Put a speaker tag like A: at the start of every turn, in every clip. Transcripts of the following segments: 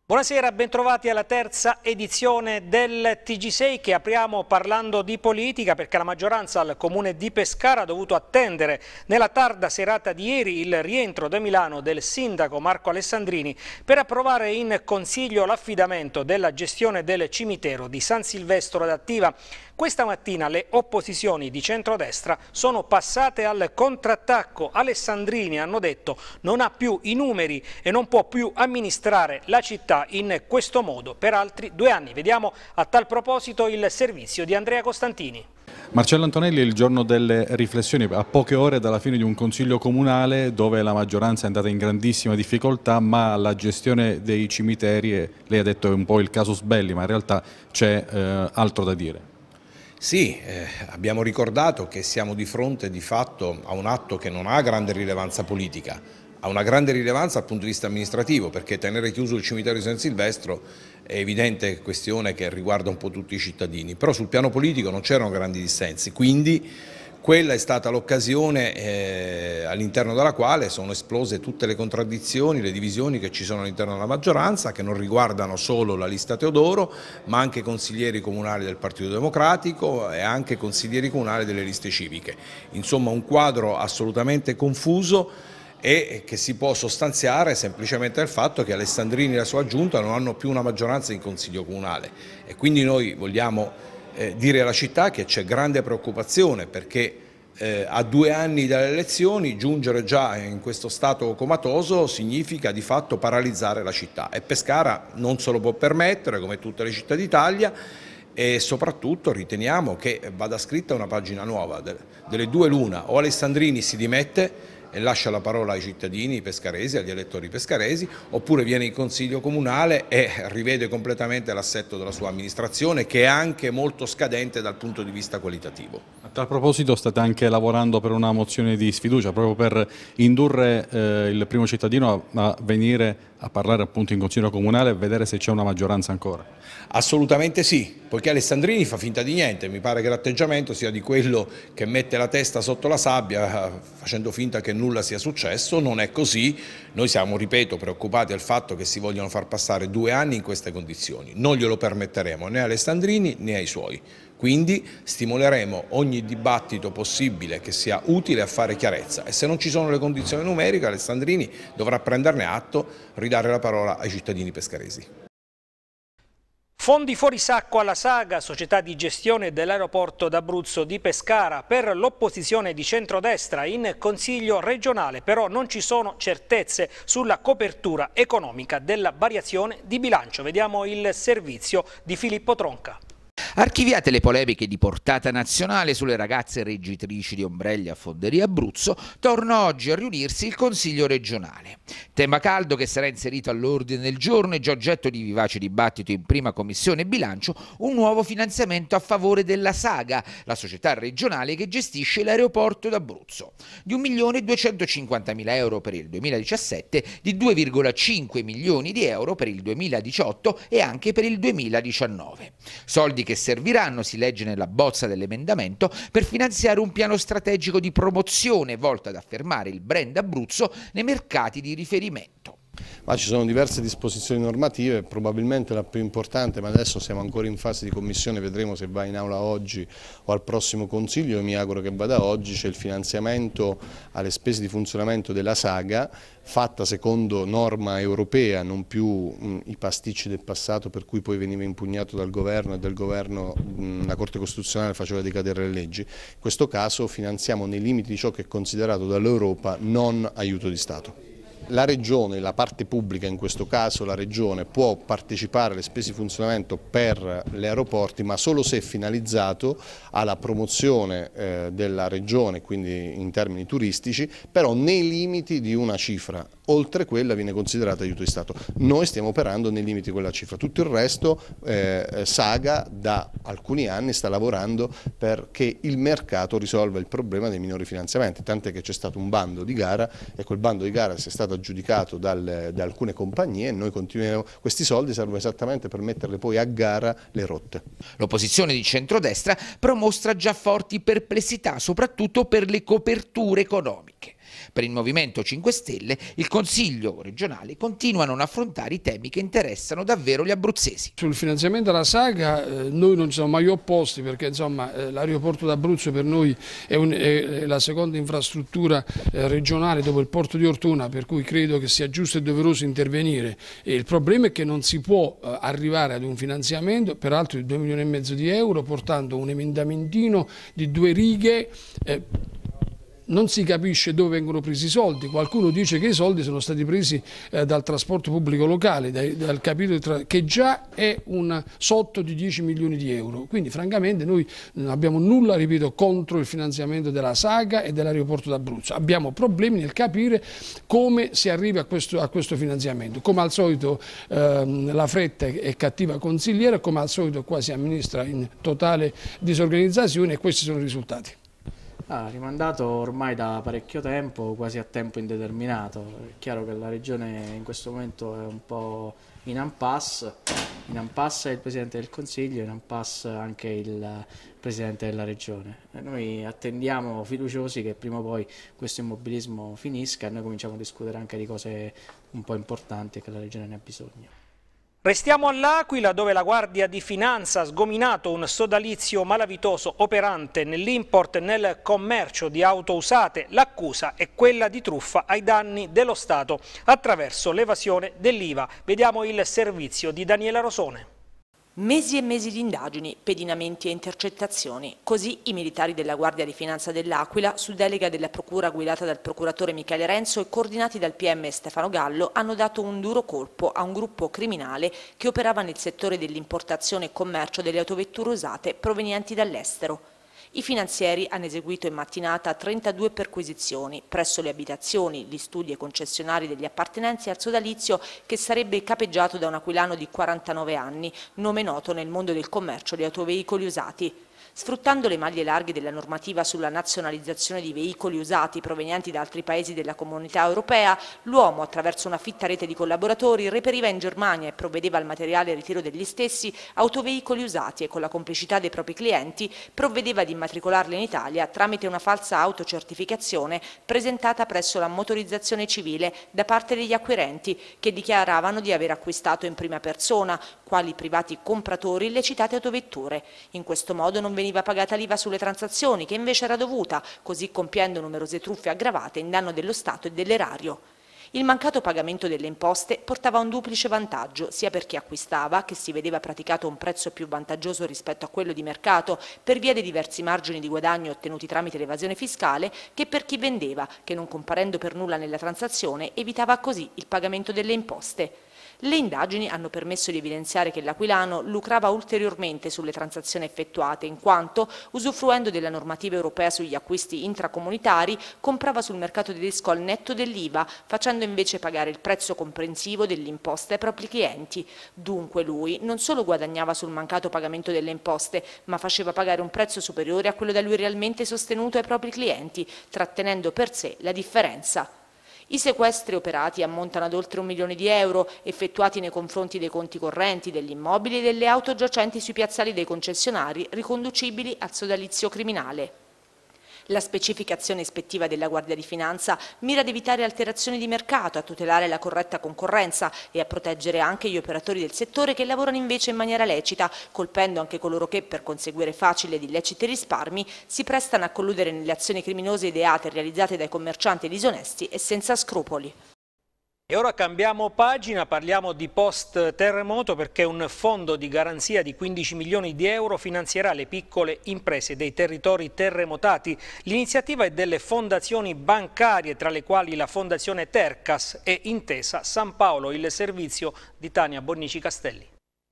A: Buonasera, bentrovati alla terza edizione del TG6 che apriamo parlando di politica perché la maggioranza al Comune di Pescara ha dovuto attendere nella tarda serata di ieri il rientro da Milano del sindaco Marco Alessandrini per approvare in Consiglio l'affidamento della gestione del cimitero di San Silvestro d'Attiva. Questa mattina le opposizioni di centrodestra sono passate al contrattacco. Alessandrini, hanno detto, non ha più i numeri e non può più amministrare la città in questo modo per altri 2 anni. Vediamo a tal proposito il servizio di Andrea Costantini.
B: Marcello Antonelli è il giorno delle riflessioni, a poche ore dalla fine di un consiglio comunale dove la maggioranza è andata in grandissima difficoltà, ma la gestione dei cimiteri, lei ha detto è un po' il casus belli, ma in realtà c'è altro da dire.
C: Sì, abbiamo ricordato che siamo di fronte di fatto a un atto che non ha grande rilevanza politica, ha una grande rilevanza dal punto di vista amministrativo, perché tenere chiuso il cimitero di San Silvestro è evidente questione che riguarda un po' tutti i cittadini, però sul piano politico non c'erano grandi dissensi, quindi quella è stata l'occasione all'interno della quale sono esplose tutte le contraddizioni, le divisioni che ci sono all'interno della maggioranza, che non riguardano solo la lista Teodoro, ma anche consiglieri comunali del Partito Democratico e anche consiglieri comunali delle liste civiche. Insomma, un quadro assolutamente confuso e che si può sostanziare semplicemente nel fatto che Alessandrini e la sua giunta non hanno più una maggioranza in Consiglio Comunale e quindi noi vogliamo dire alla città che c'è grande preoccupazione perché a 2 anni dalle elezioni giungere già in questo stato comatoso significa di fatto paralizzare la città e Pescara non se lo può permettere come tutte le città d'Italia e soprattutto riteniamo che vada scritta una pagina nuova, delle due l'una, o Alessandrini si dimette e lascia la parola ai cittadini pescaresi, agli elettori pescaresi, oppure viene in Consiglio Comunale e rivede completamente l'assetto della sua amministrazione che è anche molto scadente dal punto di vista qualitativo.
B: A tal proposito state anche lavorando per una mozione di sfiducia proprio per indurre il primo cittadino a venire a parlare appunto in Consiglio Comunale e vedere se c'è una maggioranza ancora.
C: Assolutamente sì, poiché Alessandrini fa finta di niente, mi pare che l'atteggiamento sia di quello che mette la testa sotto la sabbia facendo finta che nulla sia successo, non è così, noi siamo, ripeto, preoccupati del fatto che si vogliono far passare 2 anni in queste condizioni, non glielo permetteremo né a Alessandrini né ai suoi. Quindi stimoleremo ogni dibattito possibile che sia utile a fare chiarezza e se non ci sono le condizioni numeriche Alessandrini dovrà prenderne atto, ridare la parola ai cittadini pescaresi.
A: Fondi fuori sacco alla Saga, società di gestione dell'aeroporto d'Abruzzo di Pescara, per l'opposizione di centrodestra in Consiglio regionale, però non ci sono certezze sulla copertura economica della variazione di bilancio. Vediamo il servizio di Filippo Tronca.
D: Archiviate le polemiche di portata nazionale sulle ragazze reggitrici di ombrelli a Fonderia Abruzzo, torna oggi a riunirsi il Consiglio regionale. Tema caldo che sarà inserito all'ordine del giorno e già oggetto di vivace dibattito in prima commissione bilancio, un nuovo finanziamento a favore della Saga, la società regionale che gestisce l'aeroporto d'Abruzzo, di 1.250.000 euro per il 2017, di 2,5 milioni di euro per il 2018 e anche per il 2019. Soldi che serviranno, si legge nella bozza dell'emendamento, per finanziare un piano strategico di promozione volto ad affermare il brand Abruzzo nei mercati di riferimento.
E: Ma ci sono diverse disposizioni normative, probabilmente la più importante, ma adesso siamo ancora in fase di commissione, vedremo se va in aula oggi o al prossimo Consiglio, io mi auguro che vada oggi, c'è il finanziamento alle spese di funzionamento della Saga, fatta secondo norma europea, non più i pasticci del passato per cui poi veniva impugnato dal governo e del governo la Corte Costituzionale faceva decadere le leggi. In questo caso finanziamo nei limiti di ciò che è considerato dall'Europa non aiuto di Stato. La Regione, la parte pubblica in questo caso, la Regione può partecipare alle spese di funzionamento per gli aeroporti ma solo se finalizzato alla promozione della Regione, quindi in termini turistici, però nei limiti di una cifra, oltre quella viene considerata aiuto di Stato. Noi stiamo operando nei limiti di quella cifra, tutto il resto Saga da alcuni anni sta lavorando perché il mercato risolva il problema dei minori finanziamenti, tant'è che c'è stato un bando di gara e quel bando di gara si è stato aggiudicato da alcune compagnie e noi continuiamo, questi soldi servono esattamente per metterle poi a gara le rotte.
D: L'opposizione di centrodestra però mostra già forti perplessità, soprattutto per le coperture economiche. Per il Movimento 5 Stelle il Consiglio regionale continua a non affrontare i temi che interessano davvero gli abruzzesi.
F: Sul finanziamento della saga noi non ci siamo mai opposti, perché l'aeroporto d'Abruzzo per noi è la seconda infrastruttura regionale dopo il porto di Ortona, per cui credo che sia giusto e doveroso intervenire. E il problema è che non si può arrivare ad un finanziamento, peraltro di 2,5 milioni di euro, portando un emendamentino di 2 righe. Non si capisce dove vengono presi i soldi. Qualcuno dice che i soldi sono stati presi dal trasporto pubblico locale, dal capitolo che già è un sotto di 10 milioni di euro. Quindi francamente noi non abbiamo nulla, ripeto, contro il finanziamento della saga e dell'aeroporto d'Abruzzo. Abbiamo problemi nel capire come si arriva a questo finanziamento. Come al solito la fretta è cattiva consigliera, come al solito qua si amministra in totale disorganizzazione, e questi sono i risultati.
G: Rimandato ormai da parecchio tempo, quasi a tempo indeterminato. È chiaro che la Regione in questo momento è un po' in impasse è il Presidente del Consiglio, in impasse anche il Presidente della Regione. Noi attendiamo fiduciosi che prima o poi questo immobilismo finisca e noi cominciamo a discutere anche di cose un po' importanti che la Regione ne ha bisogno.
A: Restiamo all'Aquila, dove la Guardia di Finanza ha sgominato un sodalizio malavitoso operante nell'import e nel commercio di auto usate. L'accusa è quella di truffa ai danni dello Stato attraverso l'evasione dell'IVA. Vediamo il servizio di Daniela Rosone.
H: Mesi e mesi di indagini, pedinamenti e intercettazioni. Così i militari della Guardia di Finanza dell'Aquila, su delega della Procura guidata dal procuratore Michele Renzo e coordinati dal PM Stefano Gallo, hanno dato un duro colpo a un gruppo criminale che operava nel settore dell'importazione e commercio delle autovetture usate provenienti dall'estero. I finanzieri hanno eseguito in mattinata 32 perquisizioni presso le abitazioni, gli studi e concessionari degli appartenenti al sodalizio, che sarebbe capeggiato da un aquilano di 49 anni, nome noto nel mondo del commercio di autoveicoli usati. Sfruttando le maglie larghe della normativa sulla nazionalizzazione di veicoli usati provenienti da altri paesi della Comunità Europea, l'uomo, attraverso una fitta rete di collaboratori, reperiva in Germania e provvedeva al materiale e ritiro degli stessi autoveicoli usati e, con la complicità dei propri clienti, provvedeva ad immatricolarli in Italia tramite una falsa autocertificazione presentata presso la motorizzazione civile da parte degli acquirenti, che dichiaravano di aver acquistato in prima persona, quali privati compratori, le citate autovetture. In questo modo non veniva pagata l'IVA sulle transazioni, che invece era dovuta, così compiendo numerose truffe aggravate in danno dello Stato e dell'erario. Il mancato pagamento delle imposte portava un duplice vantaggio, sia per chi acquistava, che si vedeva praticato un prezzo più vantaggioso rispetto a quello di mercato per via dei diversi margini di guadagno ottenuti tramite l'evasione fiscale, che per chi vendeva, che non comparendo per nulla nella transazione evitava così il pagamento delle imposte. Le indagini hanno permesso di evidenziare che l'aquilano lucrava ulteriormente sulle transazioni effettuate, in quanto, usufruendo della normativa europea sugli acquisti intracomunitari, comprava sul mercato tedesco al netto dell'IVA, facendo invece pagare il prezzo comprensivo dell'imposta ai propri clienti. Dunque lui non solo guadagnava sul mancato pagamento delle imposte, ma faceva pagare un prezzo superiore a quello da lui realmente sostenuto ai propri clienti, trattenendo per sé la differenza. I sequestri operati ammontano ad oltre 1 milione di euro, effettuati nei confronti dei conti correnti, degli immobili e delle auto giacenti sui piazzali dei concessionari, riconducibili al sodalizio criminale. La specificazione ispettiva della Guardia di Finanza mira ad evitare alterazioni di mercato, a tutelare la corretta concorrenza e a proteggere anche gli operatori del settore che lavorano invece in maniera lecita, colpendo anche coloro che, per conseguire facili ed illeciti risparmi, si prestano a colludere nelle azioni criminose ideate e realizzate dai commercianti disonesti e senza scrupoli.
A: E ora cambiamo pagina, parliamo di post terremoto, perché un fondo di garanzia di 15 milioni di euro finanzierà le piccole imprese dei territori terremotati. L'iniziativa è delle fondazioni bancarie, tra le quali la Fondazione Tercas e Intesa San Paolo. Il servizio di Tania Bonnici Castelli.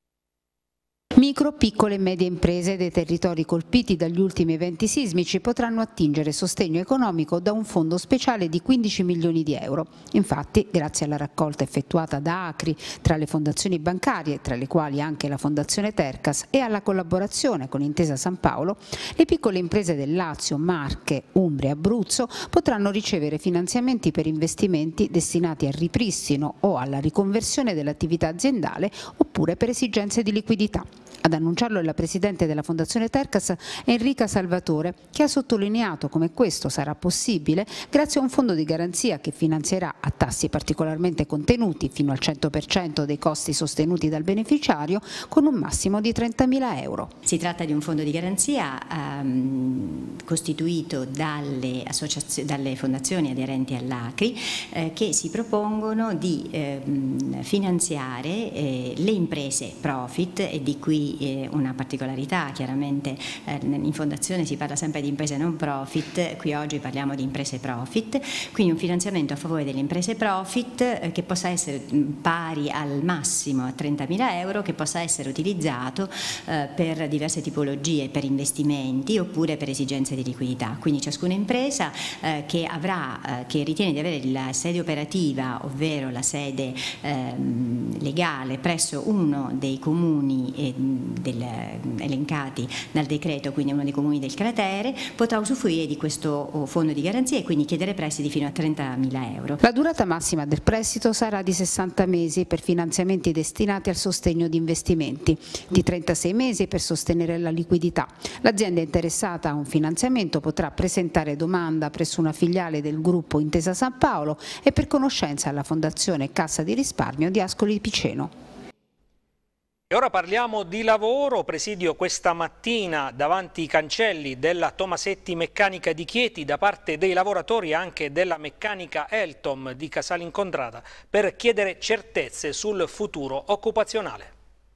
I: Micro, piccole e medie imprese dei territori colpiti dagli ultimi eventi sismici potranno attingere sostegno economico da un fondo speciale di 15 milioni di euro. Infatti, grazie alla raccolta effettuata da Acri tra le fondazioni bancarie, tra le quali anche la Fondazione Tercas, e alla collaborazione con Intesa San Paolo, le piccole imprese del Lazio, Marche, Umbria e Abruzzo potranno ricevere finanziamenti per investimenti destinati al ripristino o alla riconversione dell'attività aziendale oppure per esigenze di liquidità. Ad annunciarlo è la Presidente della Fondazione Tercas, Enrica Salvatore, che ha sottolineato come questo sarà possibile grazie a un fondo di garanzia che finanzierà a tassi particolarmente contenuti, fino al 100% dei costi sostenuti dal beneficiario, con un massimo di 30.000 euro.
J: Si tratta di un fondo di garanzia costituito dalle fondazioni aderenti all'ACRI che si propongono di finanziare le imprese profit, e di qui una particolarità. Chiaramente in fondazione si parla sempre di imprese non profit, qui oggi parliamo di imprese profit, quindi un finanziamento a favore delle imprese profit che possa essere pari al massimo a 30.000 euro, che possa essere utilizzato per diverse tipologie, per investimenti oppure per esigenze di liquidità. Quindi ciascuna impresa che ritiene di avere la sede operativa, ovvero la sede legale presso uno dei comuni elencati dal decreto, quindi uno dei comuni del cratere, potrà usufruire di questo fondo di garanzia e quindi chiedere prestiti fino a 30.000 euro.
I: La durata massima del prestito sarà di 60 mesi per finanziamenti destinati al sostegno di investimenti, di 36 mesi per sostenere la liquidità. L'azienda interessata a un finanziamento potrà presentare domanda presso una filiale del gruppo Intesa San Paolo e per conoscenza alla Fondazione Cassa di Risparmio di Ascoli Piceno.
A: E ora parliamo di lavoro. Presidio questa mattina davanti ai cancelli della Tomasetti Meccanica di Chieti da parte dei lavoratori anche della meccanica Eltom di Casale Incontrada per chiedere certezze sul futuro occupazionale.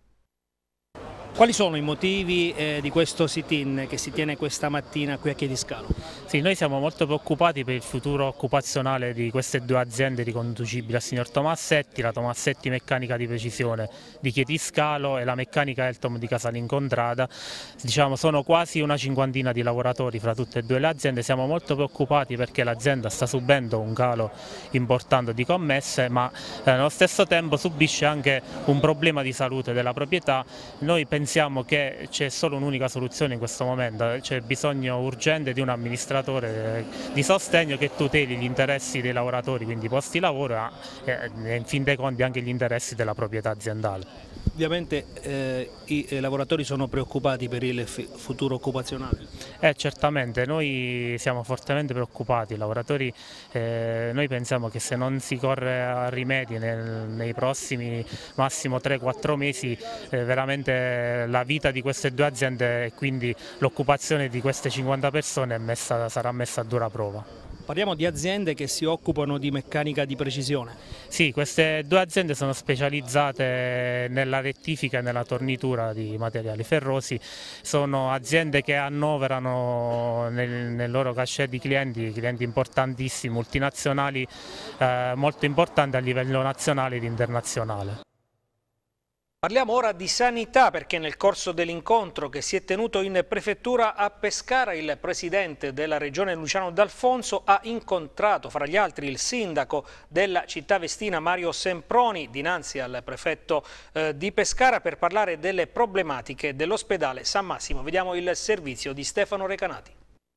A: Quali sono i motivi di questo sit-in che si tiene questa mattina qui a Chiediscalo?
K: Sì, noi siamo molto preoccupati per il futuro occupazionale di queste due aziende riconducibili al signor Tomassetti, la Tomassetti Meccanica di Precisione di Chiediscalo e la meccanica Eltom di Casale Incontrada. Diciamo, sono quasi una cinquantina di lavoratori fra tutte e due le aziende. Siamo molto preoccupati perché l'azienda sta subendo un calo importante di commesse, ma nello stesso tempo subisce anche un problema di salute della proprietà. Noi pensiamo che c'è solo un'unica soluzione in questo momento, c'è bisogno urgente di un amministratore di sostegno che tuteli gli interessi dei lavoratori, quindi i posti di lavoro e in fin dei conti anche gli interessi della proprietà aziendale.
A: Ovviamente i lavoratori sono preoccupati per il futuro occupazionale.
K: Certamente, noi siamo fortemente preoccupati, i lavoratori, noi pensiamo che se non si corre a rimedi nei prossimi massimo 3-4 mesi veramente la vita di queste due aziende e quindi l'occupazione di queste 50 persone sarà messa a dura prova.
A: Parliamo di aziende che si occupano di meccanica di precisione.
K: Sì, queste due aziende sono specializzate nella rettifica e nella tornitura di materiali ferrosi, sono aziende che annoverano nel loro cachet di clienti importantissimi, multinazionali molto importanti a livello nazionale ed internazionale.
A: Parliamo ora di sanità perché nel corso dell'incontro che si è tenuto in prefettura a Pescara il presidente della regione Luciano D'Alfonso ha incontrato fra gli altri il sindaco della città vestina Mario Semproni dinanzi al prefetto di Pescara per parlare delle problematiche dell'ospedale San Massimo. Vediamo il servizio di Stefano Recanati.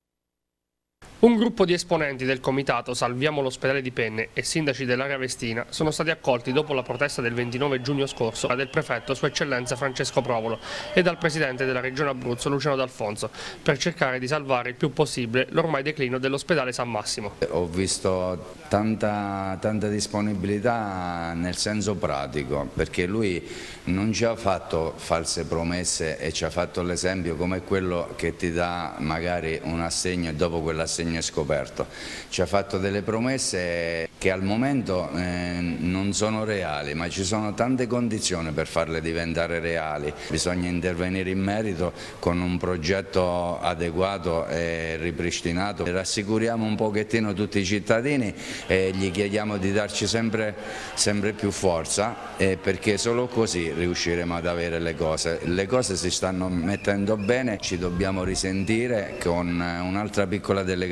L: Un gruppo di esponenti del comitato Salviamo l'ospedale di Penne e sindaci dell'area vestina sono stati accolti dopo la protesta del 29 giugno scorso del prefetto Sua Eccellenza Francesco Provolo e dal presidente della regione Abruzzo Luciano D'Alfonso per cercare di salvare il più possibile l'ormai declino dell'ospedale San Massimo.
M: Ho visto tanta disponibilità nel senso pratico, perché lui non ci ha fatto false promesse e ci ha fatto l'esempio come quello che ti dà magari un assegno e dopo quell'assegno è scoperto. Ci ha fatto delle promesse che al momento non sono reali, ma ci sono tante condizioni per farle diventare reali. Bisogna intervenire in merito con un progetto adeguato e ripristinato. Rassicuriamo un pochettino tutti i cittadini e gli chiediamo di darci sempre più forza, perché solo così riusciremo ad avere le cose. Le cose si stanno mettendo bene, ci dobbiamo risentire con un'altra piccola delegazione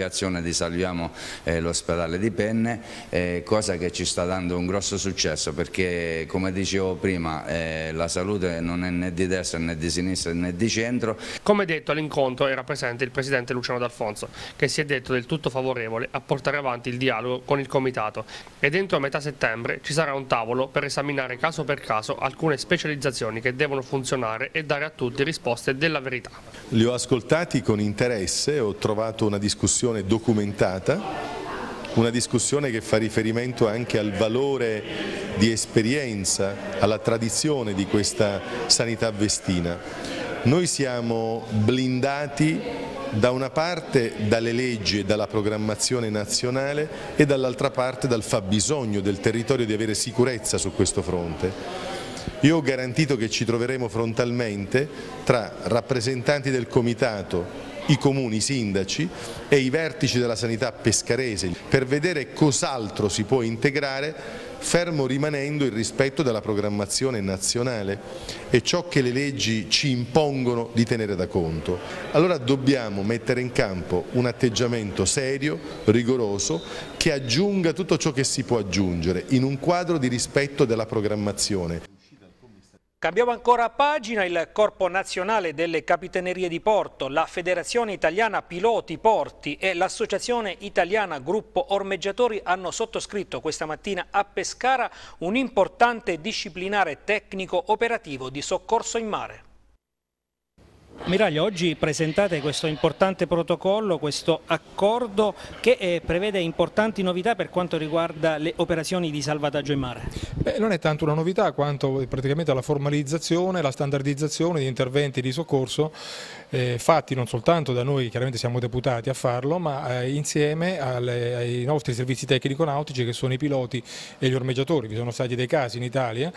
M: l'operazione di Salviamo l'ospedale di Penne, cosa che ci sta dando un grosso successo, perché come dicevo prima la salute non è né di destra né di sinistra né di centro.
L: Come detto, all'incontro era presente il presidente Luciano D'Alfonso, che si è detto del tutto favorevole a portare avanti il dialogo con il comitato, e dentro a metà settembre ci sarà un tavolo per esaminare caso per caso alcune specializzazioni che devono funzionare e dare a tutti risposte della verità.
N: Li ho ascoltati con interesse, ho trovato una discussione documentata, una discussione che fa riferimento anche al valore di esperienza, alla tradizione di questa sanità vestina. Noi siamo blindati da una parte dalle leggi e dalla programmazione nazionale e dall'altra parte dal fabbisogno del territorio di avere sicurezza su questo fronte. Io ho garantito che ci troveremo frontalmente tra rappresentanti del comitato, i comuni, i sindaci e i vertici della sanità pescarese per vedere cos'altro si può integrare, fermo rimanendo il rispetto della programmazione nazionale e ciò che le leggi ci impongono di tenere da conto. Allora dobbiamo mettere in campo un atteggiamento serio, rigoroso, che aggiunga tutto ciò che si può aggiungere in un quadro di rispetto della programmazione.
A: Cambiamo ancora pagina. Il Corpo Nazionale delle Capitanerie di Porto, la Federazione Italiana Piloti Porti e l'Associazione Italiana Gruppo Ormeggiatori hanno sottoscritto questa mattina a Pescara un importante disciplinare tecnico operativo di soccorso in mare.
O: Ammiraglio, oggi presentate questo importante protocollo, questo accordo che prevede importanti novità per quanto riguarda le operazioni di salvataggio in mare.
P: Non è tanto una novità quanto praticamente la formalizzazione, la standardizzazione di interventi di soccorso fatti non soltanto da noi, chiaramente siamo deputati a farlo, ma insieme ai nostri servizi tecnico-nautici che sono i piloti e gli ormeggiatori. Vi sono stati dei casi in Italia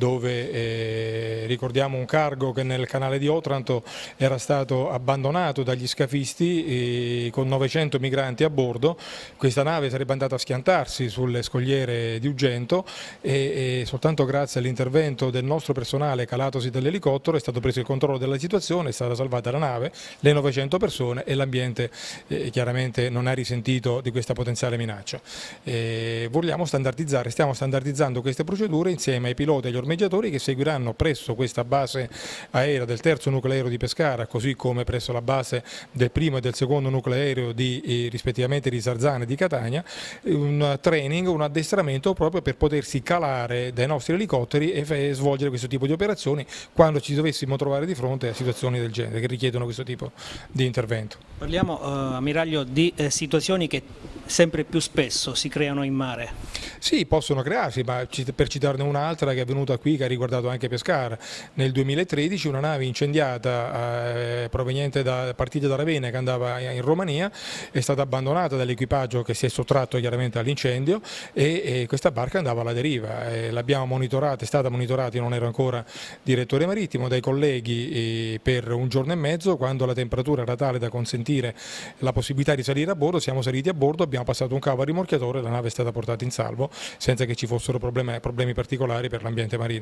P: dove ricordiamo un cargo che nel canale di Otranto era stato abbandonato dagli scafisti con 900 migranti a bordo. Questa nave sarebbe andata a schiantarsi sulle scogliere di Ugento e soltanto grazie all'intervento del nostro personale calatosi dall'elicottero è stato preso il controllo della situazione, è stata salvata la nave, le 900 persone e l'ambiente chiaramente non ha risentito di questa potenziale minaccia. Vogliamo standardizzare, stiamo standardizzando queste procedure insieme ai piloti e agli ormeggiatori che seguiranno presso questa base aerea del terzo nucleo aereo di Pescara, così come presso la base del primo e del secondo nucleo aereo rispettivamente di Sarzana e di Catania, un training, un addestramento proprio per potersi calare dai nostri elicotteri e svolgere questo tipo di operazioni quando ci dovessimo trovare di fronte a situazioni del genere che richiedono questo tipo di intervento.
O: Parliamo, ammiraglio, di situazioni che sempre più spesso si creano in mare.
P: Sì, possono crearsi, ma per citarne un'altra che è venuta qui, che ha riguardato anche Pescara. Nel 2013 una nave incendiata partita da Ravenna che andava in Romania è stata abbandonata dall'equipaggio che si è sottratto chiaramente all'incendio e questa barca andava alla deriva. L'abbiamo monitorata, è stata monitorata, io non ero ancora direttore marittimo, dai colleghi per un giorno e mezzo. Quando la temperatura era tale da consentire la possibilità di salire a bordo, siamo saliti a bordo, abbiamo passato un cavo al rimorchiatore e la nave è stata portata in salvo senza che ci fossero problemi particolari per l'ambiente marino.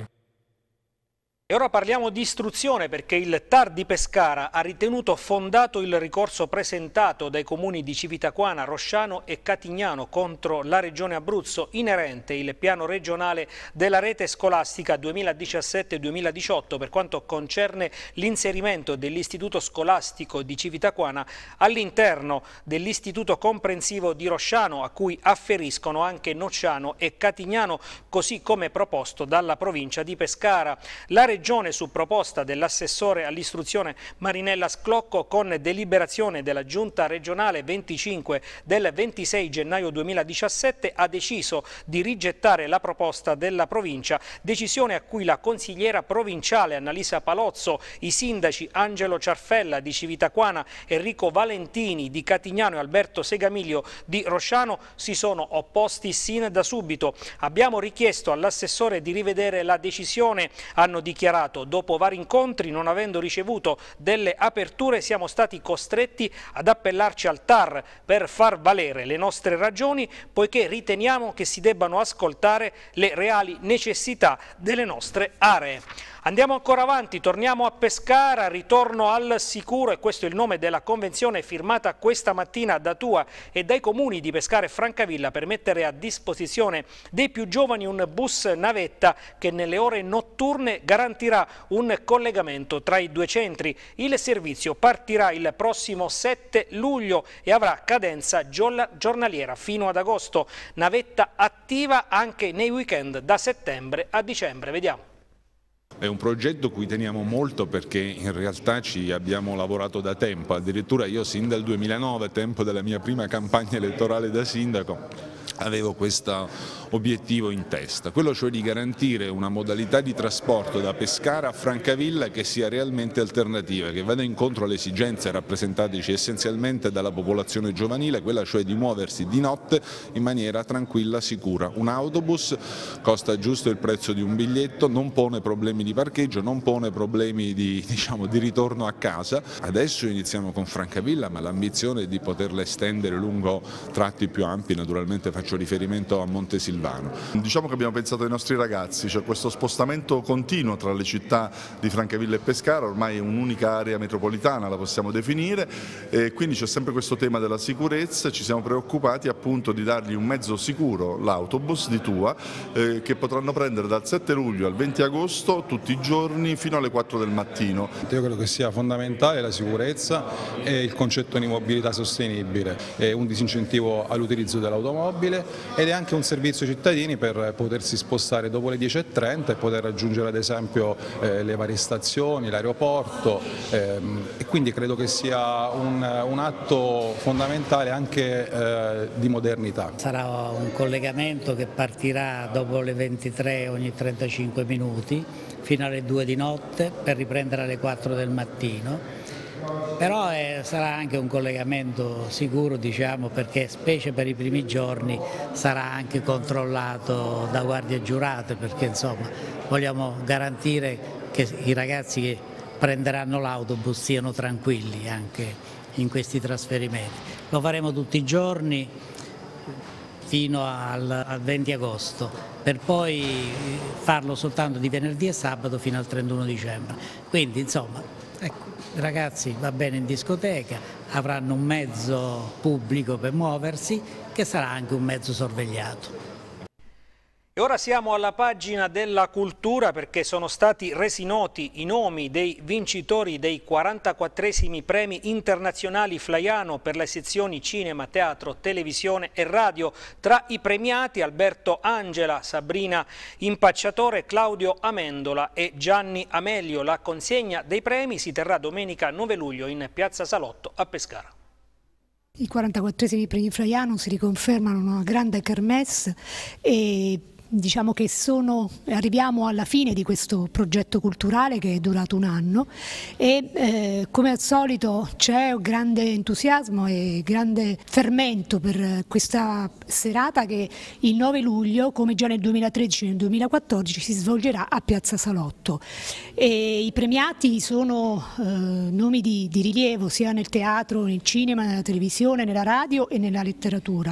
A: E ora parliamo di istruzione, perché il TAR di Pescara ha ritenuto fondato il ricorso presentato dai comuni di Civitaquana, Rosciano e Catignano contro la Regione Abruzzo inerente il piano regionale della rete scolastica 2017-2018 per quanto concerne l'inserimento dell'istituto scolastico di Civitaquana all'interno dell'istituto comprensivo di Rosciano, a cui afferiscono anche Nocciano e Catignano, così come proposto dalla provincia di Pescara. La Regione, su proposta dell'assessore all'istruzione Marinella Sclocco, con deliberazione della Giunta regionale 25 del 26 gennaio 2017, ha deciso di rigettare la proposta della provincia, decisione a cui la consigliera provinciale Annalisa Palozzo, i sindaci Angelo Ciarfella di Civitaquana, Enrico Valentini di Catignano e Alberto Segamiglio di Rosciano si sono opposti sin da subito. Abbiamo richiesto all'assessore di rivedere la decisione, hanno dichiarato. Dopo vari incontri, non avendo ricevuto delle aperture, siamo stati costretti ad appellarci al TAR per far valere le nostre ragioni, poiché riteniamo che si debbano ascoltare le reali necessità delle nostre aree. Andiamo ancora avanti, torniamo a Pescara, ritorno al sicuro, e questo è il nome della convenzione firmata questa mattina da Tua e dai comuni di Pescara e Francavilla per mettere a disposizione dei più giovani un bus navetta che nelle ore notturne garantirà un collegamento tra i due centri. Il servizio partirà il prossimo 7 luglio e avrà cadenza giornaliera fino ad agosto. Navetta attiva anche nei weekend da settembre a dicembre. Vediamo.
Q: È un progetto cui teniamo molto perché in realtà ci abbiamo lavorato da tempo, addirittura io sin dal 2009, tempo della mia prima campagna elettorale da sindaco, avevo questo obiettivo in testa, quello cioè di garantire una modalità di trasporto da Pescara a Francavilla che sia realmente alternativa, che vada incontro alle esigenze rappresentateci essenzialmente dalla popolazione giovanile, quella cioè di muoversi di notte in maniera tranquilla, sicura. Un autobus costa giusto il prezzo di un biglietto, non pone problemi di parcheggio, non pone problemi di ritorno a casa. Adesso iniziamo con Francavilla, ma l'ambizione è di poterla estendere lungo tratti più ampi, naturalmente faccio riferimento a Montesilvano.
R: Diciamo che abbiamo pensato ai nostri ragazzi, c'è questo spostamento continuo tra le città di Francavilla e Pescara, ormai un'unica area metropolitana la possiamo definire, e quindi c'è sempre questo tema della sicurezza. Ci siamo preoccupati appunto di dargli un mezzo sicuro, l'autobus di Tua, che potranno prendere dal 7 luglio al 20 agosto tutti i giorni fino alle 4 del mattino.
B: Io credo che sia fondamentale la sicurezza e il concetto di mobilità sostenibile, è un disincentivo all'utilizzo dell'automobile ed è anche un servizio ai cittadini per potersi spostare dopo le 10:30 e poter raggiungere ad esempio le varie stazioni, l'aeroporto, e quindi credo che sia un atto fondamentale anche di modernità.
S: Sarà un collegamento che partirà dopo le 23 ogni 35 minuti fino alle 2 di notte per riprendere alle 4 del mattino. Però sarà anche un collegamento sicuro, diciamo, perché specie per i primi giorni sarà anche controllato da guardie giurate, perché insomma vogliamo garantire che i ragazzi che prenderanno l'autobus siano tranquilli anche in questi trasferimenti. Lo faremo tutti i giorni fino al 20 agosto, per poi farlo soltanto di venerdì e sabato fino al 31 dicembre. Quindi insomma, ecco, i ragazzi va bene in discoteca, avranno un mezzo pubblico per muoversi che sarà anche un mezzo sorvegliato.
A: E ora siamo alla pagina della cultura perché sono stati resi noti i nomi dei vincitori dei 44esimi premi internazionali Flaiano per le sezioni cinema, teatro, televisione e radio. Tra i premiati Alberto Angela, Sabrina Impacciatore, Claudio Amendola e Gianni Amelio. La consegna dei premi si terrà domenica 9 luglio in Piazza Salotto a Pescara.
T: I 44esimi premi Flaiano si riconfermano una grande kermesse e diciamo che arriviamo alla fine di questo progetto culturale che è durato un anno e come al solito c'è un grande entusiasmo e grande fermento per questa serata che il 9 luglio, come già nel 2013 e nel 2014, si svolgerà a Piazza Salotto. E i premiati sono nomi di rilievo sia nel teatro, nel cinema, nella televisione, nella radio e nella letteratura.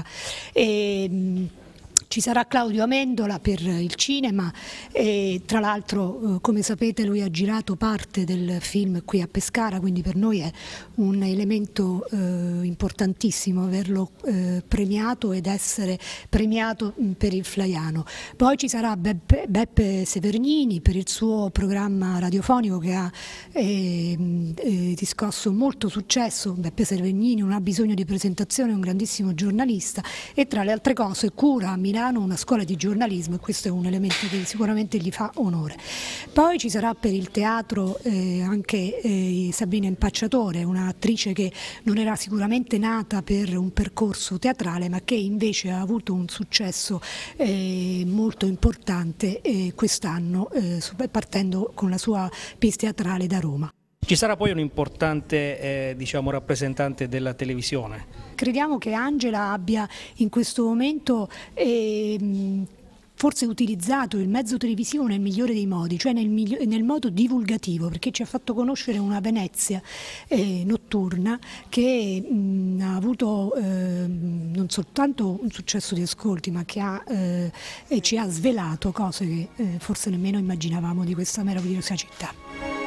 T: Ci sarà Claudio Amendola per il cinema e tra l'altro come sapete lui ha girato parte del film qui a Pescara, quindi per noi è un elemento importantissimo averlo premiato ed essere premiato per il Flaiano. Poi ci sarà Beppe Severnini per il suo programma radiofonico che ha riscosso molto successo. Beppe Severnini non ha bisogno di presentazione, è un grandissimo giornalista e tra le altre cose cura a Milano una scuola di giornalismo e questo è un elemento che sicuramente gli fa onore. Poi ci sarà per il teatro anche Sabrina Impacciatore, un'attrice che non era sicuramente nata per un percorso teatrale ma che invece ha avuto un successo molto importante quest'anno partendo con la sua pièce teatrale da Roma.
O: Ci sarà poi un importante rappresentante della televisione.
T: Crediamo che Angela abbia in questo momento forse utilizzato il mezzo televisivo nel migliore dei modi, cioè nel modo divulgativo, perché ci ha fatto conoscere una Venezia notturna che ha avuto non soltanto un successo di ascolti, ma che ci ha svelato cose che forse nemmeno immaginavamo di questa meravigliosa città.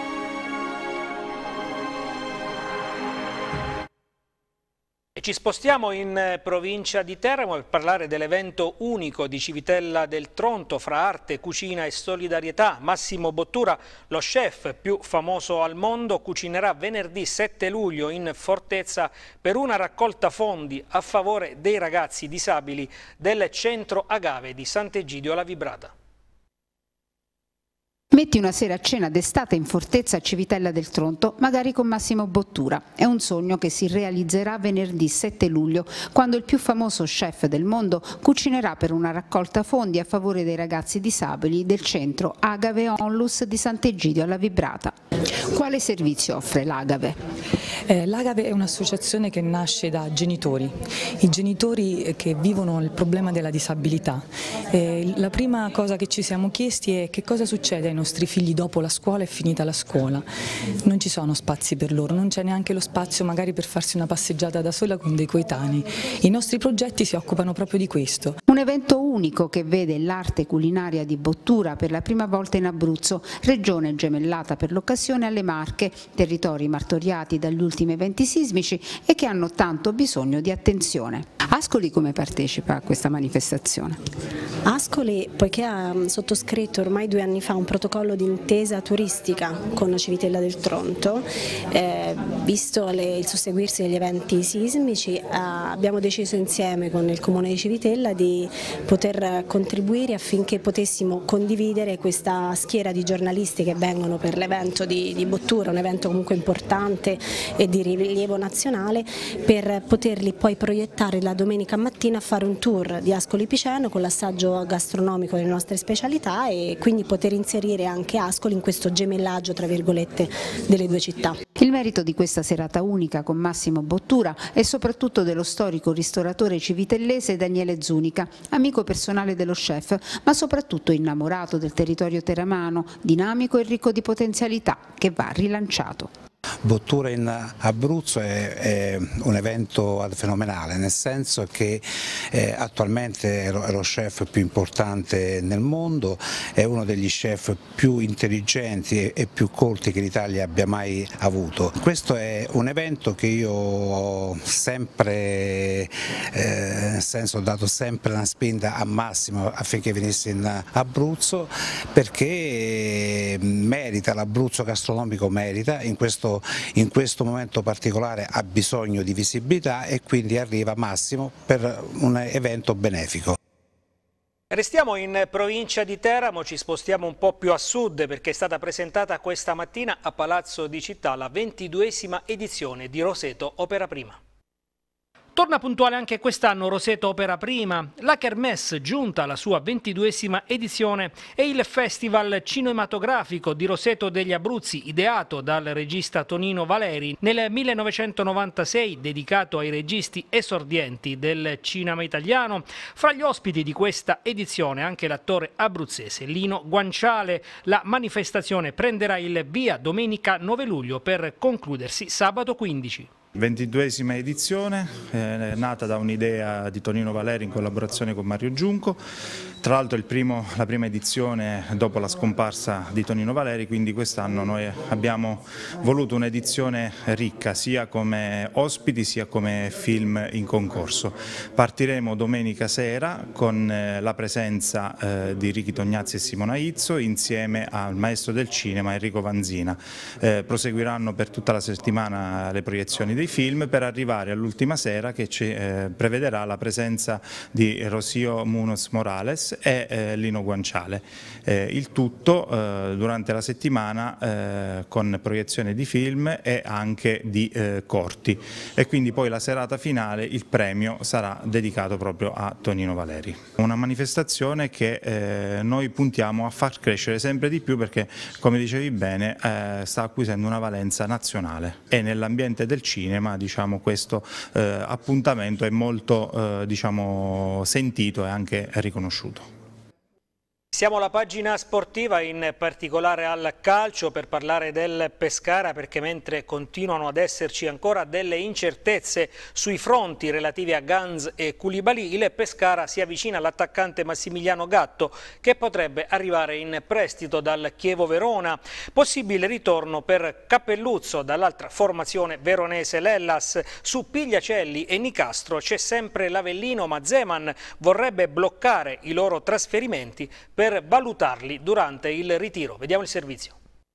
A: Ci spostiamo in provincia di Teramo per parlare dell'evento unico di Civitella del Tronto fra arte, cucina e solidarietà. Massimo Bottura, lo chef più famoso al mondo, cucinerà venerdì 7 luglio in Fortezza per una raccolta fondi a favore dei ragazzi disabili del centro Agave di Sant'Egidio alla Vibrata.
I: Metti una sera a cena d'estate in Fortezza a Civitella del Tronto, magari con Massimo Bottura. È un sogno che si realizzerà venerdì 7 luglio, quando il più famoso chef del mondo cucinerà per una raccolta fondi a favore dei ragazzi disabili del centro Agave Onlus di Sant'Egidio alla Vibrata. Quale servizio offre l'Agave?
U: L'Agave è un'associazione che nasce da genitori, i genitori che vivono il problema della disabilità. La prima cosa che ci siamo chiesti è che cosa succede ai nostri figli dopo la scuola è finita la scuola. Non ci sono spazi per loro, non c'è neanche lo spazio magari per farsi una passeggiata da sola con dei coetanei. I nostri progetti si occupano proprio di questo.
I: Un evento unico che vede l'arte culinaria di Bottura per la prima volta in Abruzzo, regione gemellata per l'occasione alle Marche, territori martoriati dagli ultimi eventi sismici e che hanno tanto bisogno di attenzione. Ascoli come partecipa a questa manifestazione?
V: Ascoli, poiché ha sottoscritto ormai 2 anni fa un protocollo di intesa turistica con Civitella del Tronto, visto il susseguirsi degli eventi sismici, abbiamo deciso insieme con il Comune di Civitella di poter contribuire affinché potessimo condividere questa schiera di giornalisti che vengono per l'evento di Bottura, un evento comunque importante e di rilievo nazionale, per poterli poi proiettare la domenica mattina a fare un tour di Ascoli Piceno con l'assaggio gastronomico delle nostre specialità e quindi poter inserire anche Ascoli in questo gemellaggio tra virgolette delle 2 città.
I: Il merito di questa serata unica con Massimo Bottura è soprattutto dello storico ristoratore civitellese Daniele Zunica, amico personale dello chef, ma soprattutto innamorato del territorio teramano, dinamico e ricco di potenzialità, che va rilanciato.
W: Bottura in Abruzzo è un evento fenomenale, nel senso che attualmente è lo chef più importante nel mondo, è uno degli chef più intelligenti e più colti che l'Italia abbia mai avuto. Questo è un evento che io ho sempre, nel senso, ho dato sempre una spinta a Massimo affinché venisse in Abruzzo, perché merita, l'Abruzzo gastronomico merita, in questo momento particolare ha bisogno di visibilità e quindi arriva Massimo per un evento benefico.
A: Restiamo in provincia di Teramo, ci spostiamo un po' più a sud perché è stata presentata questa mattina a Palazzo di Città la 22esima edizione di Roseto Opera Prima. Torna puntuale anche quest'anno Roseto Opera Prima, la Kermesse giunta alla sua 22esima edizione e il Festival Cinematografico di Roseto degli Abruzzi, ideato dal regista Tonino Valeri nel 1996, dedicato ai registi esordienti del cinema italiano. Fra gli ospiti di questa edizione anche l'attore abruzzese Lino Guanciale. La manifestazione prenderà il via domenica 9 luglio per concludersi sabato 15.
X: 22esima edizione, nata da un'idea di Tonino Valeri in collaborazione con Mario Giunco. Tra l'altro la prima edizione dopo la scomparsa di Tonino Valeri, quindi quest'anno noi abbiamo voluto un'edizione ricca sia come ospiti sia come film in concorso. Partiremo domenica sera con la presenza di Ricky Tognazzi e Simona Izzo insieme al maestro del cinema Enrico Vanzina. Proseguiranno per tutta la settimana le proiezioni dei film per arrivare all'ultima sera che ci prevederà la presenza di Rocío Munoz Morales e Lino Guanciale. Il tutto durante la settimana con proiezione di film e anche di corti, e quindi poi la serata finale, il premio sarà dedicato proprio a Tonino Valeri. Una manifestazione che noi puntiamo a far crescere sempre di più perché, come dicevi bene, sta acquisendo una valenza nazionale e nell'ambiente del cinema, diciamo, questo appuntamento è molto sentito e anche riconosciuto.
A: Siamo alla pagina sportiva, in particolare al calcio, per parlare del Pescara, perché mentre continuano ad esserci ancora delle incertezze sui fronti relativi a Ganz e Koulibaly, il Pescara si avvicina all'attaccante Massimiliano Gatto, che potrebbe arrivare in prestito dal Chievo Verona. Possibile ritorno per Cappelluzzo dall'altra formazione veronese l'Hellas. Su Pigliacelli e Nicastro c'è sempre l'Avellino, ma Zeman vorrebbe bloccare i loro trasferimenti per valutarli durante il ritiro. Vediamo il servizio.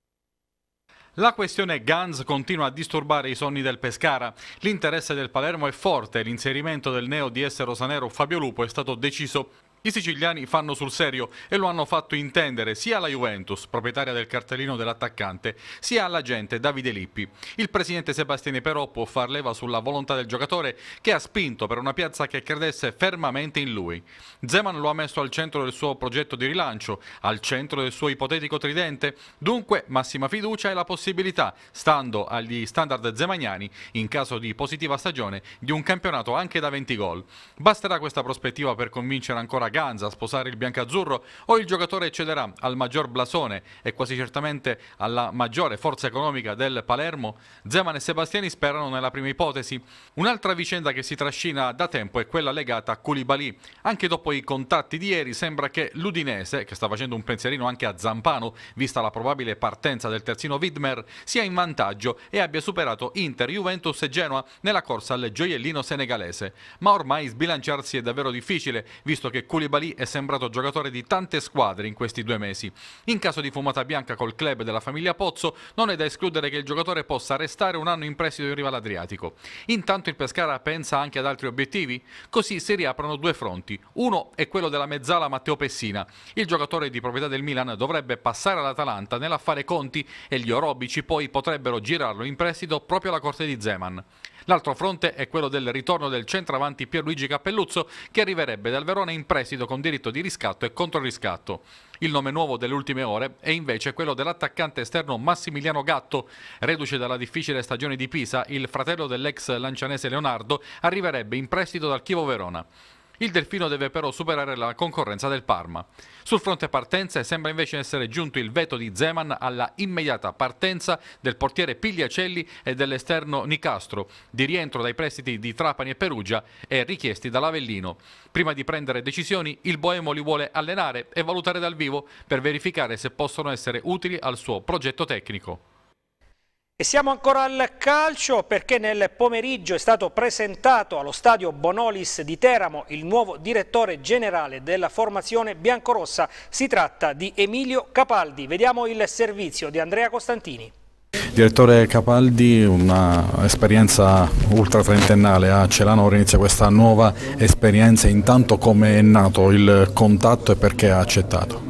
B: La questione Ganz continua a disturbare i sonni del Pescara. L'interesse del Palermo è forte e l'inserimento del neo DS rosanero Fabio Lupo è stato deciso. I siciliani fanno sul serio e lo hanno fatto intendere sia alla Juventus, proprietaria del cartellino dell'attaccante, sia all'agente Davide Lippi. Il presidente Sebastiani però può far leva sulla volontà del giocatore, che ha spinto per una piazza che credesse fermamente in lui. Zeman lo ha messo al centro del suo progetto di rilancio, al centro del suo ipotetico tridente. Dunque massima fiducia e la possibilità, stando agli standard zemaniani, in caso di positiva stagione, di un campionato anche da 20 gol. Basterà questa prospettiva per convincere ancora Ganz a sposare il biancazzurro, o il giocatore cederà al maggior blasone e quasi certamente alla maggiore forza economica del Palermo? Zeman e Sebastiani sperano nella prima ipotesi. Un'altra vicenda che si trascina da tempo è quella legata a Koulibaly. Anche dopo i contatti di ieri sembra che l'Udinese, che sta facendo un pensierino anche a Zampano, vista la probabile partenza del terzino Widmer, sia in vantaggio e abbia superato Inter, Juventus e Genoa nella corsa al gioiellino senegalese. Ma ormai sbilanciarsi è davvero difficile, visto che Koulibaly è sembrato giocatore di tante squadre in questi 2 mesi. In caso di fumata bianca col club della famiglia Pozzo, non è da escludere che il giocatore possa restare un anno in prestito in riva all'Adriatico. Intanto il Pescara pensa anche ad altri obiettivi, così si riaprono 2 fronti. Uno è quello della mezzala Matteo Pessina. Il giocatore di proprietà del Milan dovrebbe passare all'Atalanta nell'affare Conti e gli orobici poi potrebbero girarlo in prestito proprio alla corte di Zeman. L'altro fronte è quello del ritorno del centravanti Pierluigi Cappelluzzo, che arriverebbe dal Verona in prestito con diritto di riscatto e controriscatto. Il nome nuovo delle ultime ore è invece quello dell'attaccante esterno Massimiliano Gatto. Reduce dalla difficile stagione di Pisa, il fratello dell'ex lancianese Leonardo arriverebbe in prestito dal Chievo Verona. Il Delfino deve però superare la concorrenza del Parma. Sul fronte partenze sembra invece essere giunto il veto di Zeman alla immediata partenza del portiere Pigliacelli e dell'esterno Nicastro, di rientro dai prestiti di Trapani e Perugia e richiesti dall'Avellino. Prima di prendere decisioni, il Boemo li vuole allenare e valutare dal vivo per verificare se possono essere utili al suo progetto tecnico.
A: E siamo ancora al calcio, perché nel pomeriggio è stato presentato allo stadio Bonolis di Teramo il nuovo direttore generale della formazione biancorossa. Si tratta di Emilio Capaldi. Vediamo il servizio di Andrea Costantini.
B: Direttore Capaldi, una esperienza ultra trentennale a Celano, ora inizia questa nuova esperienza. Intanto come è nato il contatto e perché ha accettato?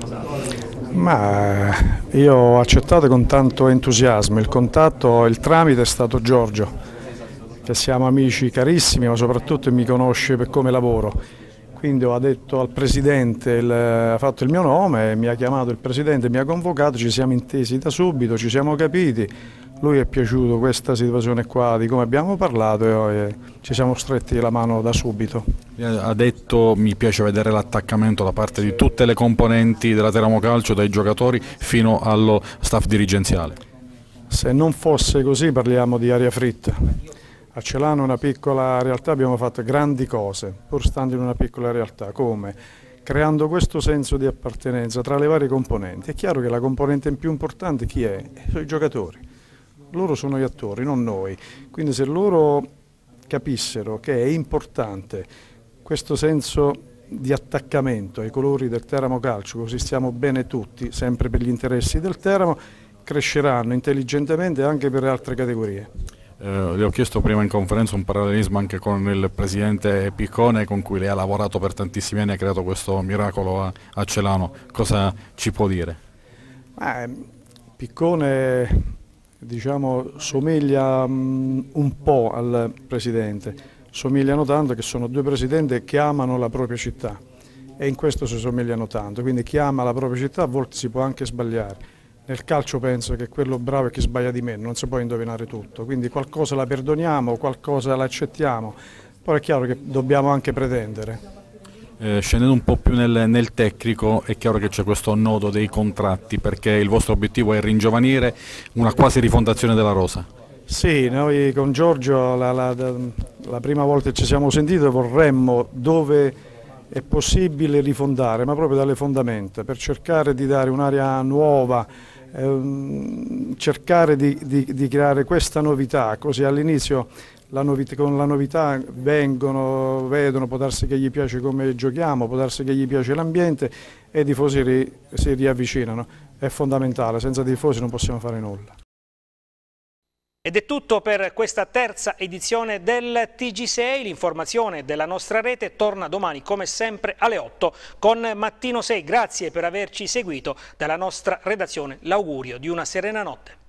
C: Ma io ho accettato con tanto entusiasmo. Il contatto, il tramite è stato Giorgio, che siamo amici carissimi, ma soprattutto mi conosce per come lavoro. Quindi ho detto al Presidente, ha fatto il mio nome, mi ha chiamato il Presidente, mi ha convocato, ci siamo intesi da subito, ci siamo capiti. Lui è piaciuto questa situazione qua, di come abbiamo parlato, e ci siamo stretti la mano da subito.
B: Ha detto: mi piace vedere l'attaccamento da parte di tutte le componenti della Teramo Calcio, dai giocatori fino allo staff dirigenziale.
C: Se non fosse così parliamo di aria fritta. A Celano è una piccola realtà, abbiamo fatto grandi cose, pur stando in una piccola realtà. Come? Creando questo senso di appartenenza tra le varie componenti. È chiaro che la componente più importante chi è? Sono i giocatori. Loro sono gli attori, non noi. Quindi se loro capissero che è importante questo senso di attaccamento ai colori del Teramo Calcio, così stiamo bene tutti, sempre per gli interessi del Teramo, cresceranno intelligentemente anche per le altre categorie.
B: Le ho chiesto prima in conferenza un parallelismo anche con il presidente Piccone, con cui lei ha lavorato per tantissimi anni e ha creato questo miracolo a Celano. Cosa ci può dire?
C: Piccone, diciamo, somiglia un po' al presidente, somigliano tanto che sono 2 presidenti che amano la propria città, e in questo si somigliano tanto. Quindi chi ama la propria città a volte si può anche sbagliare. Nel calcio penso che quello bravo è chi sbaglia di meno, non si può indovinare tutto, quindi qualcosa la perdoniamo, qualcosa la accettiamo, poi è chiaro che dobbiamo anche pretendere.
B: Scendendo un po' più nel tecnico, è chiaro che c'è questo nodo dei contratti, perché il vostro obiettivo è ringiovanire una quasi rifondazione della rosa.
C: Sì, noi con Giorgio la prima volta che ci siamo sentiti vorremmo, dove è possibile, rifondare, ma proprio dalle fondamenta, per cercare di dare un'area nuova, cercare di creare questa novità, così all'inizio con la novità vedono, può darsi che gli piace come giochiamo, può darsi che gli piace l'ambiente e i tifosi si riavvicinano. È fondamentale, senza tifosi non possiamo fare nulla.
A: Ed è tutto per questa terza edizione del TG6, l'informazione della nostra rete torna domani come sempre alle 8 con Mattino 6. Grazie per averci seguito, dalla nostra redazione l'augurio di una serena notte.